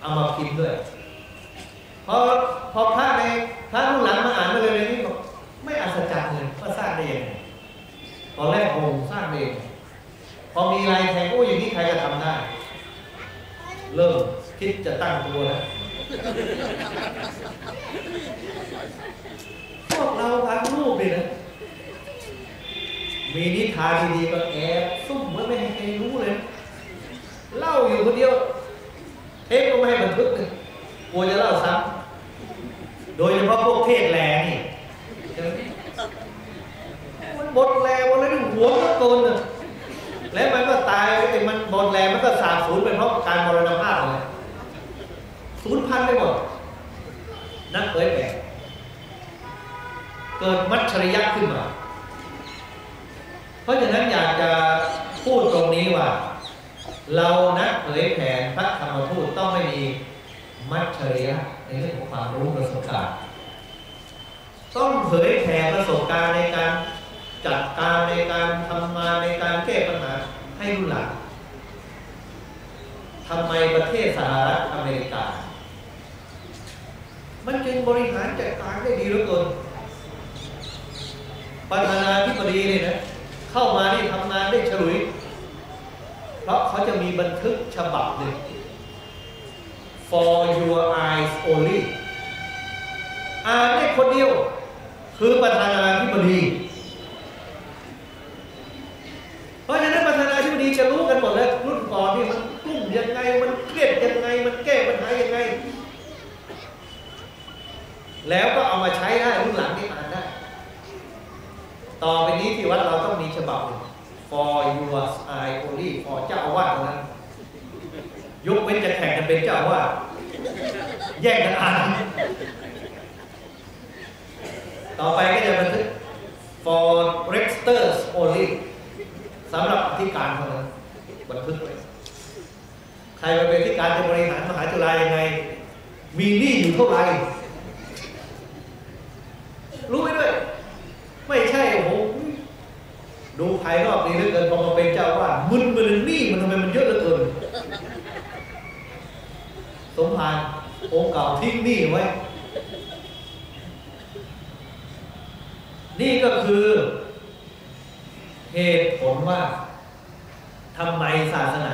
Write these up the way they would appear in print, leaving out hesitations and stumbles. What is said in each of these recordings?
เอามาพิมพ์ด้วยพอพระรุ่นหลังมาอ่านมาเลยนี่บอกไม่อัศจรรย์เลยว่าสร้างได้ยังไงตอนแรกงงสร้างเองพอมีลายแทงโอ้อย่างนี้ใครจะทำได้เริ่มคิดจะตั้งตัวแล้วพวกเราพังรูปเลยนะมีนิทานดีๆก็แอบซุ่มไม่ให้ใครรู้เลยเล่าอยู่คนเดียวเทปก็ไม่ให้บันทึกเลยกลัวจะเล่าซ้ำโดยเฉพาะพวกเทศแรงนี่มันบทแรงวันละหัวก็โกนเลยแล้วมันก็ตายไอ้มันบทแรงมันก็สาบสูญไปเพราะการมรณภาพเลยสูญพันธุ์ไปหมดนักเผยแผ่เกิดมัจฉริยะขึ้นมาเพราะฉะนั้นอยากจะพูดตรงนี้ว่าเรานักเผยแผ่พระธรรมทูตต้องไม่มีมัจฉริยะในเรื่องของความรู้ประสบการณ์ต้องเผยแผ่ประสบการณ์ในการจัดการในการทำงานในการแก้ปัญหาให้รุ่นหลังทำไมประเทศสหรัฐอเมริกามันจึงบริหารจัดการได้ดีเหลือเกินประธานาธิบดีเนี่ยนะเข้ามานี่ทำงานได้ฉลุยเพราะเขาจะมีบันทึกฉบับหนึ่ง For your eyes only อ่านได้คนเดียวคือประธานาธิบดีเพราะฉะนั้นประธานาธิบดีจะรู้กันหมดเลยรุ่นก่อนนี่มันกลุ้มยังไงมันเครียดยังไงมันแก้ปัญหายังไงแล้วก็เอามาใช้ได้รุ่นหลังนี่อ่านได้ต่อไปนี้ที่วัดเราต้องมีฉบับ For your eyes only for เจ้าอาวาสเท่านั้นยกเว้นจะแข่งกันเป็นเจ้าอาวาสแย่งกันอ่านต่อไปก็จะบันทึก for rectors only สำหรับอธิการเท่านั้นบันทึกไว้ใครมาเป็นอธิการจะบริหารมหาจุฬายังไงมีหนี้อยู่เท่าไหร่รู้ไหมด้วยไม่ใช่โอ้โหดูภายนอกดีเหลือเกินพอมาเป็นเจ้าว่ามึนหนี้มันทำไมมันเยอะเหลือเกินสมภารองค์เก่าทิ้งหนี้ไว้นี่ก็คือเหตุผลว่าทำไมศาสนา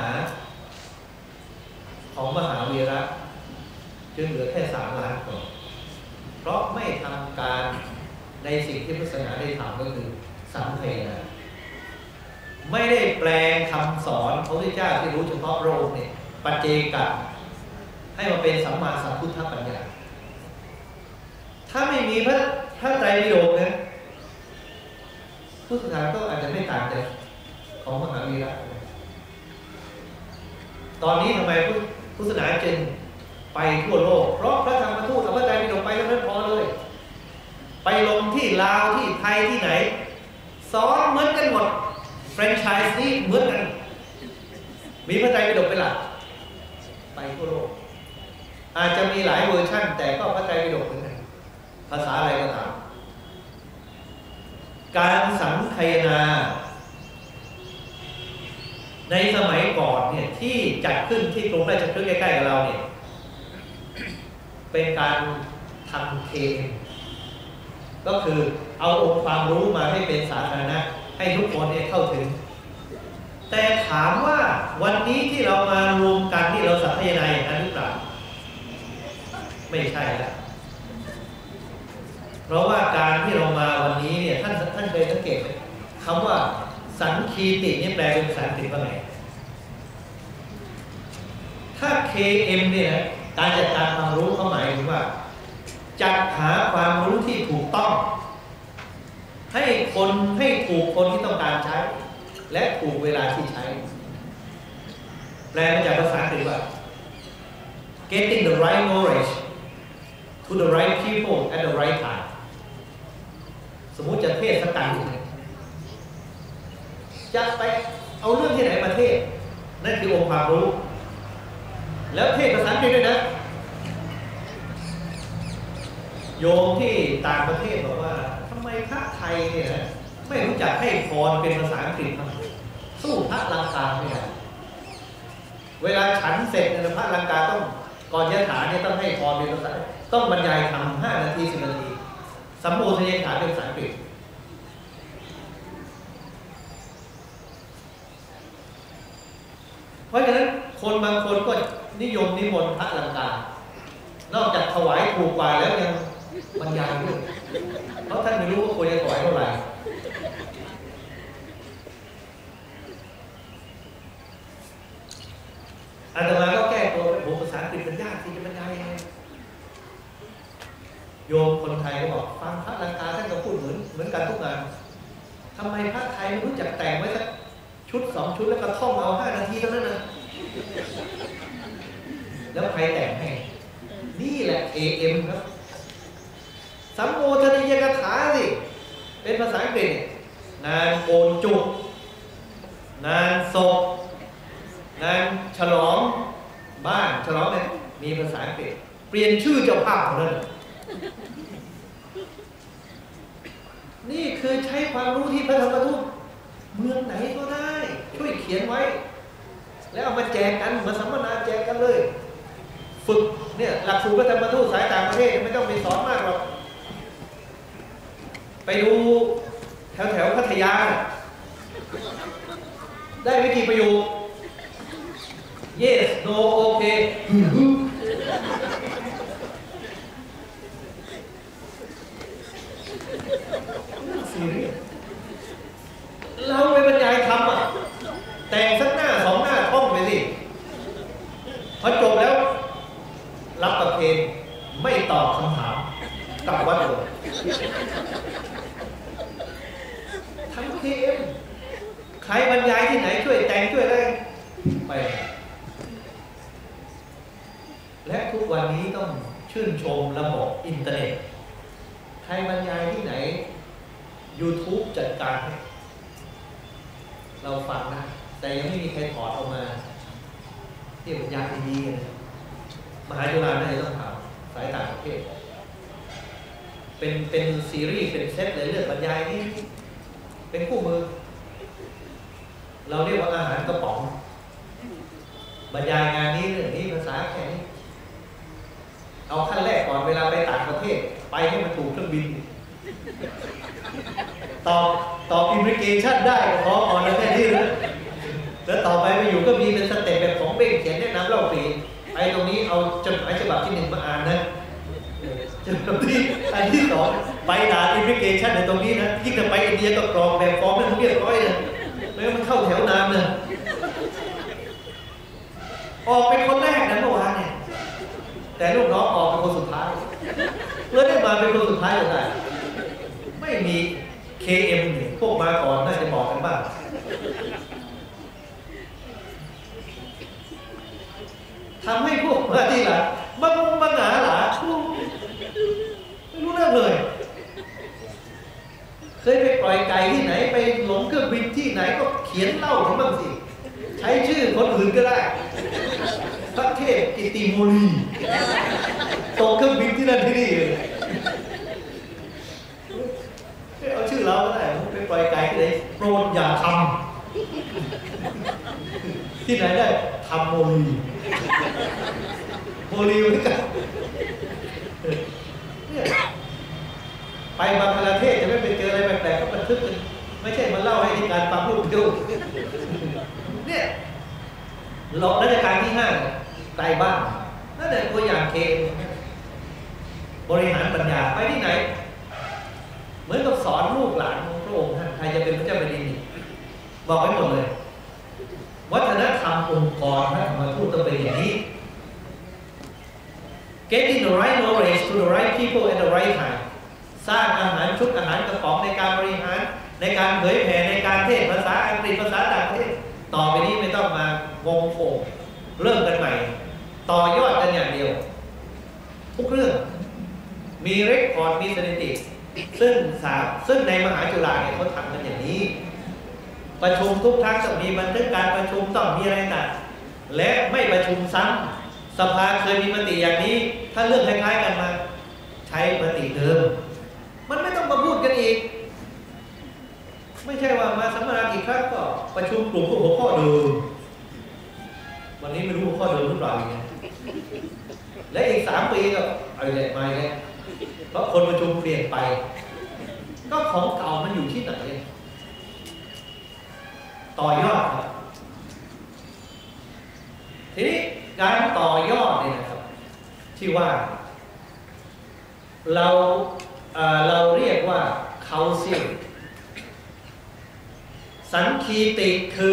ของมหาวีระจึงเหลือแค่3 ล้านคนเพราะไม่ทำการในสิ่งที่พุทธศาสนาได้ทำก็คือสังเทนะไม่ได้แปลงคำสอนพระพุทธเจ้าที่รู้เฉพาะโลกเนี่ยปัจเจกะให้มาเป็นสัมมาสัมพุทธปัญญาถ้าไม่มีพระไตรปิฎกนะพุทธศาสนาก็อาจจะไม่ต่างจากของมหาวีระตอนนี้ทำไมพุทธศาสนาจึงไปทั่วโลกเพราะพระธรรมทูตเอาพระไตรปิฎกไปแล้วนั้นพอเลยไปลงที่ลาวที่ไทยที่ไหนสอนเหมือนกันหมดแฟรนไชส์นี่เหมือนกันมีพระไตรปิฎกเป็นหลักไปทั่วโลกอาจจะมีหลายเวอร์ชั่นแต่ก็พระไตรปิฎกเหมือนกันภาษาอะไรก็ตามการสังคายนาในสมัยก่อนเนี่ยที่จัดขึ้นที่กรุงราชคฤห์ใกล้ๆกับเราเนี่ยเป็นการทำเคก็คือเอาองค์ความรู้มาให้เป็นสาธารณะให้ทุกคนเนี่ยเข้าถึงแต่ถามว่าวันนี้ที่เรามารวมกันที่เราสังคายนาอย่างนั้นหรือเปล่าไม่ใช่แล้วเพราะว่าการที่เรามาวันนี้เนี่ยท่านเคยสังเกตไหมคำว่าสังคีตินี่แปลเป็นภาษาอังกฤษว่าไงถ้า KM เนี่ยการจัดการความรู้เขาหมายถึงว่าจัดหาความรู้ที่ถูกต้องให้ถูกคนที่ต้องการใช้และถูกเวลาที่ใช้แปลมาจากภาษาอังกฤษว่า getting the right knowledge to the right people at the right time สมมุติจะเทศน์ต่างๆจะไปเอาเรื่องที่ไหนมาเทศน์นั่นคือองค์ความรู้แล้วเทศน์ภาษาอังกฤษด้วยนะโยมที่ต่างประเทศบอกว่าทำไมพระไทยเนี่ยไม่รู้จักให้พรเป็นภาษาอังกฤษสู้พระลังกาไม่ได้เวลาฉันเสร็จพระลังกาต้องก่อนยะถาเนี่ยต้องให้พรเป็นภาษาต้องบรรยายทำ5 นาที 10 นาทีสัมโภชนียกถาเป็นภาษาอังกฤษเพราะฉะนั้นคนบางคนก็นิยมนิมนต์พระลังกานอกจากถวายถูกกว่าแล้วยังบรรยายด้วยเพราะท่านไม่รู้ว่าควรจะถวายเท่าไหร่อาตมาก็แก้ตัวไปผมภาษาอังกฤษมันยากที่จะบรรยายยังไงโยมคนไทยก็บอกฟังพระลังกาท่านก็พูดเหมือนกันทุกงานทำไมพระไทยไม่รู้จักแต่งไว้สักชุด2 ชุดแล้วก็ท่องเอา5 นาทีเท่านั้นนะแล้วใครแต่งให้นี่แหละ AM ครับสัมโภชนียกถาสิเป็นภาษาอังกฤษงานโกนจุกงานศพงานฉลองบ้านฉลองเนี่ยมีภาษาอังกฤษเปลี่ยนชื่อเจ้าภาพของนั่นนี่คือใช้ความรู้ที่พระธรรมทูตเมืองไหนก็ได้ช่วยเขียนไว้แล้วเอามาแจกกันมาสัมมนาแจกกันเลยฝึกเนี่ยหลักสูตรพระธรรมทูตสายต่างประเทศไม่ต้องไปสอนมากหรอกไปดูแถวพัทยาได้ไม่กี่ประโยค yes no okay ซีเรียสเราไปบรรยายธรรมอ่ะแต่งสักหน้า2 หน้าท่องไปสิพอจบแล้วรับประเคนไม่ตอบคำถามกลับวัดเลยทั้งKMใครบรรยายที่ไหนช่วยแต่งช่วยอะไรไปและทุกวันนี้ต้องชื่นชมระบบอินเทอร์เน็ตใครบรรยายที่ไหน YouTube จัดการให้เราฟังนะแต่ยังไม่มีใครถอดออกมาที่บรรยายดีๆกันมหาจุฬาน่าจะต้องถามสายต่างประเทศเป็นซีรีส์เป็นเซตเลยเรื่องบรรยายนี่เป็นคู่มือเราเรียกว่าอาหารกระป๋องบรรยายงานนี้เรื่องนี้ภาษาแค่นี้เอาขั้นแรกก่อนเวลาไปต่างประเทศไปให้มันถูกเครื่องบินตอบอิมมิเกชันได้ก็พอก่อนแล้วแค่นี้เลยแล้วต่อไปไปอยู่ก็มีเป็นสเต็ปแบบของเบ้งเขียนแนะนำเล่าฟรีไอ้ตรงนี้เอาจดหมายฉบับที่1มาอ่านนะจดหมายที่อันที่2ไปด่าอิมมิเกชันในตรงนี้นะยิ่งจะไปอินเดียก็กรองแบบฟอร์มให้มันเรียบร้อยเลยไม่งั้นมันเข้าแถวนานเลยออกเป็นคนแรกนะเมื่อวานเนี่ยแต่ลูกน้องออกเป็นคนสุดท้ายเลยได้มาเป็นคนสุดท้ายเลยได้ไม่มี KM เนี่ยพวกมาก่อนน่าจะบอกกันบ้างทำให้พวกมาที่หลังมาหนาหลาไม่รู้เรื่องเลยเคยไปปล่อยไก่ที่ไหนไปหลงเครื่องบินที่ไหนก็เขียนเล่าถึงบ้างสิใช้ชื่อคนอื่นก็ได้พระเทพกิติโมลีตกเครื่องบินที่นั่นที่นี่เลยเอาชื่อเราก็ได้ไปปล่อยไก่ที่ไหนโปรดอย่าทำที่ไหนได้ทำโมลีเหมือนกันเนี่ยไปบางประเทศจะไม่ไปเจออะไรแปลกๆก็บันทึกกันไม่ใช่มาเล่าให้ที่การฟังลูกดูเนี่ยหลอกราชการที่5ไกลบ้านนั่นแหละตัวอย่างบริหารปัญญาไปที่ไหนเหมือนกับสอนลูกหลานของพระองค์ท่านใครจะเป็นพระเจ้าแผ่นดินบอกไว้หมดเลยวัฒนธรรมองค์กรพระธรรมทูตต้องเป็นอย่างนี้ getting the right knowledge to the right people at the right time สร้างอาหารชุดอาหารกระป๋องในการบริหารในการเผยแผ่ในการเทศภาษาอังกฤษภาษาต่างประเทศต่อไปนี้ไม่ต้องมางงโผงเริ่มกันใหม่ต่อยอดกันอย่างเดียวทุกเรื่องมีเรคคอร์ดมีสถิติซึ่งในมหาจุฬาเนี่ยเขาทำกันอย่างนี้ประชุมทุกครั้งต้องมีบันทึกการประชุมต้องมีอะไรต่างและไม่ประชุมซ้ำสภาเคยมีมติอย่างนี้ถ้าเรื่องคล้ายๆกันมาใช้มติเดิมมันไม่ต้องมาพูดกันอีกไม่ใช่ว่ามาสัมมนาอีกครั้งก็ประชุมกลุ่มหัวข้อเดิมวันนี้ไม่รู้หัวข้อเดิมหรือเปล่าอย่างเงี้ยและอีก3 ปีก็อะไรมาเลยเพราะคนประชุมเปลี่ยนไปก็ของเก่ามันอยู่ที่ไหนต่อยอดครับทีนี้การต่อยอดเนี่ยนะครับที่ว่าเราเรียกว่าเขาซิลสันคีติคื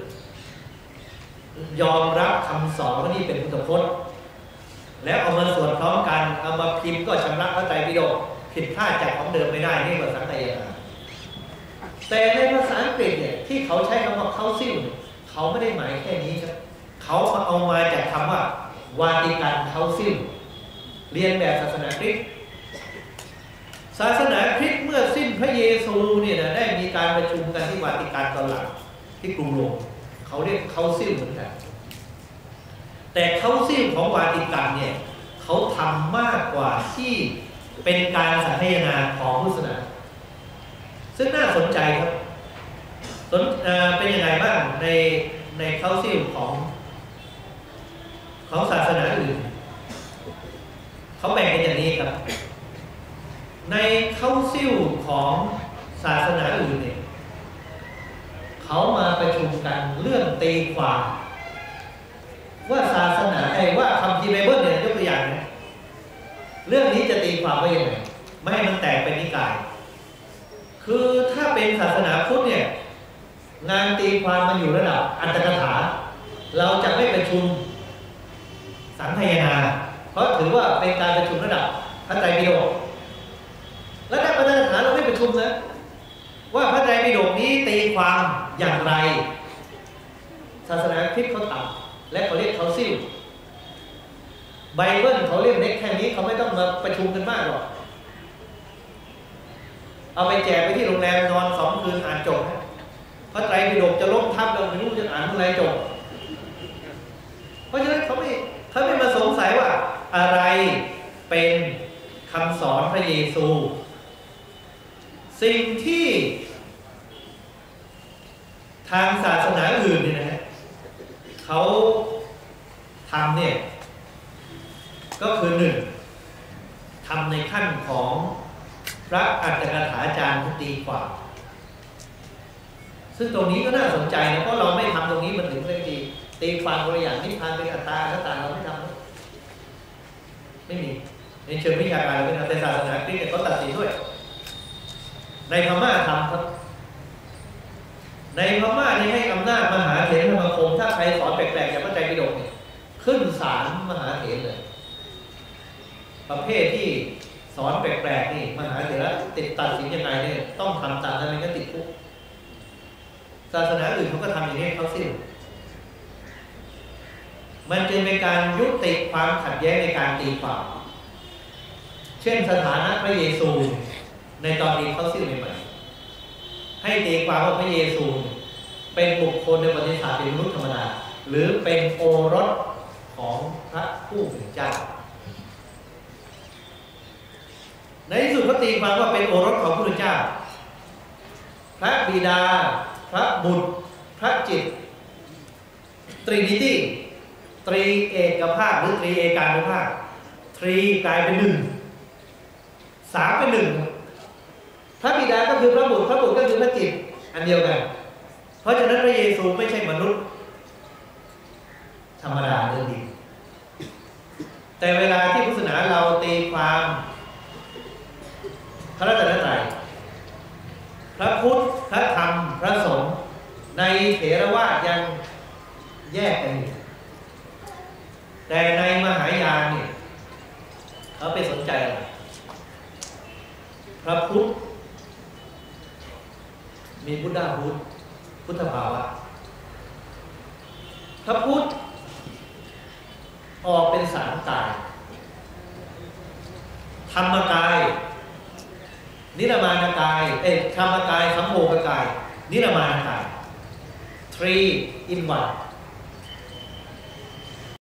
อยอมรับคำสอนว่านี่เป็นพุทธพจน์แล้วเอามาสวดพร้อมกันเอามาพิมพ์ก็ชำระพระไตรปิฎกผิดพลาดจากของเดิมไม่ได้นี่ภาษาไทยแต่ในภาษาอังกฤษเนี่ยที่เขาใช้คำว่าเขาซิลเขาไม่ได้หมายแค่นี้ครับเขาเอามาจากคำว่าวาติกันเขาซิลเรียนแบบศาสนาคริสต์ศาสนาคริสต์เมื่อสิ้นพระเยซูเนี่ยนะได้มีการประชุมกันที่วาติกันตอนหลังที่กรุงโรมเขาเรียกเขาซิลเหมือนกันแต่เขาซิลของวาติกันเนี่ยเขาทำมากกว่าที่เป็นการสังคายนาของพุทธศาสนาซึ่งน่าสนใจครับเป็นยังไงบ้างในเขาซิลของศาสนาอื่นเขาแบ่งเป็นอย่างนี้ครับในเขาซิลของศาสนาอื่นเนี่ยเขามาประชุมกันเรื่องตีความว่าศาสนาว่าคัมภีร์ไบเบิลเนี่ยยกตัวอย่างนะเรื่องนี้จะตีความว่ายังไงไม่ให้มันแตกเป็นนิกายคือถ้าเป็นศาสนาพุทธเนี่ยงานตีความมันอยู่ระดับอัตถกถาเราจะไม่ประชุมสังคายนาเพราะถือว่าเป็นการประชุมระดับพระไตรปิฎกระดับอัตถกถาเราไม่ประชุมนะว่าพระไตรปิฎกนี้ตีความอย่างไรศาสนาคริสต์เขาทำและเขาเรียกเขาซิลไบเบิลเขาเรียกเล็กแค่นี้เขาไม่ต้องมาประชุมกันมากหรอกเอาไปแจกไปที่โรงแรมนอน2 คืนอ่านจบพระไตรปิฎกจะล้มทับเราไม่รู้จะอ่านเมื่อไรจบเพราะฉะนั้นเขาไม่มาสงสัยว่าอะไรเป็นคำสอนพระเยซูสิ่งที่ทางศาสนาอื่นเนี่ยนะเขาทำเนี่ยก็คือ1ทำในขั้นของพระอัตถกถาจารย์ตีความซึ่งตรงนี้ก็น่าสนใจนะเพราะเราไม่ทำตรงนี้มันถึงเรื่องตีความตัวอย่างนิพพานเป็นอัตตาและตาเราไม่ทำไม่มีในเชิงวิชาการเราไม่ทำแต่ศาสนาคริสต์เขาตัดสินด้วยในพม่าทำครับในพม่านี่ให้อำนาจมหาเถรสมาคมถ้าใครสอนแปลกๆอย่างพระไตรปิฎกเนี่ยขึ้นศาลมหาเถรเลยประเภทที่สอนแปลกๆนี่มหาเถรตัดสินยังไงเนี่ยต้องทำตามนั้นไม่งั้นติดคุกศาสนาอื่นเขาก็ทำอย่างนี้เขาสิ้นมันจึงเป็นการยุติความขัดแย้งในการตีความเช่นสถานะพระเยซูในตอนนี้เขาสิ้นใหม่ๆให้ตีความว่าพระเยซูเป็นบุคคลในประวัติศาสตร์เป็นมนุษย์ธรรมดาหรือเป็นโอรสของพระผู้เป็นเจ้าในที่สุดก็ตีความว่าเป็นโอรสของพระผู้เป็นเจ้าพระบิดาพระบุตรพระจิตตรีนิตี้ตรีเอกภาพหรือตรีเอกานุภาพตรีกลายเป็น1 3เป็น1พระบิดาก็คือพระบุตรพระบุตรก็คือพระจิตอันเดียวกันเพราะฉะนั้นพระเยซูไม่ใช่มนุษย์ธรรมดาเรื่องดีแต่เวลาที่พุทธศาสนาเราตีความพระรัตนตรัยพระพุทธพระธรรมพระสงฆ์ในเถรวาทยังแยกกันอยู่แต่ในมหายานเนี่ยเขาไปสนใจพระพุทธมีพุทธาพุทธพุทธภาวะพระพุทธออกเป็น3 กายธรรมกายนิรมานกายธรรมกายสัมโภคกายนิรมานกาย 3 in 1